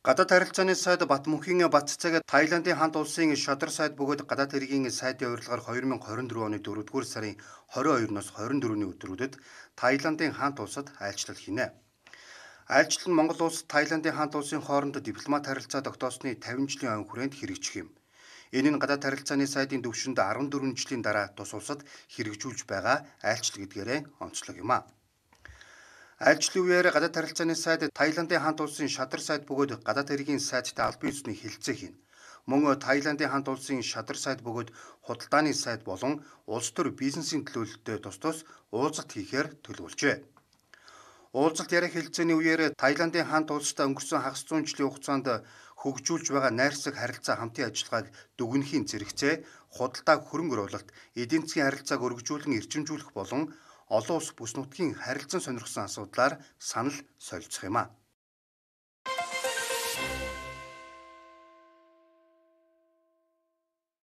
Гадаад харилцааны сайд Батмөнхийн Батцайг Таиландын хамт улсын шадар сайд бөгөөд гадаад хэргийн сайдын урилгаар 2024 оны 4-р сарын 22-ноос 24-ний өдрүүдэд Таиландын хамт улсад айлчлал хийнэ. Айлчлал нь Монгол улс Таиландын хамт улсын хооронд дипломат харилцаа тогтоосны 50 жилийн өн хүрээнд хэрэгжих юм. Энэ нь гадаад харилцааны сайдын түвшинд 14 жилийн дараа тус улсад хэрэгжүүлж байгаа айлчлал гэдгээрээ онцлог юм а. Айлчлалын үеэр гадаад харилцааны сайд Таиландын хамт улсын шадар сайд бөгөөд гадаад хэргийн сайдтай албан ёсны хэлэлцээ хийнэ. Мөн Таиландын хамт улсын шадар сайд бөгөөд худалдааны сайд болон улс төр бизнесийн төлөөлөлтөд тус уулзалт хийхээр төлөвлөжээ. Уулзалт яриа хэлэлцээний үеэр Таиландын хамт улстай өнгөрсөн хагас зуун жилийн хугацаанд хөгжүүлж байгаа найрсаг харилцаа хамтын ажиллагааг дүгнэхийн зэрэгцээ, худалдааг хөрөнгө оруулалт, эдийн засгийн харилцааг өргөжүүлэн эрчимжүүлэх болон олон улс бүс нутгийн харилцан сонирхсан асуудлаар санал солилцох юм а.